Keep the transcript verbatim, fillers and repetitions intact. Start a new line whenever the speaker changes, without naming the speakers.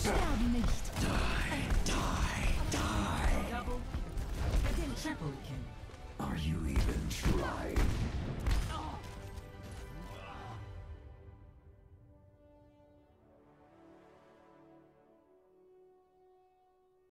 sterben nicht.
Die, die, die.
Double. Triple kill.
Are you even trying?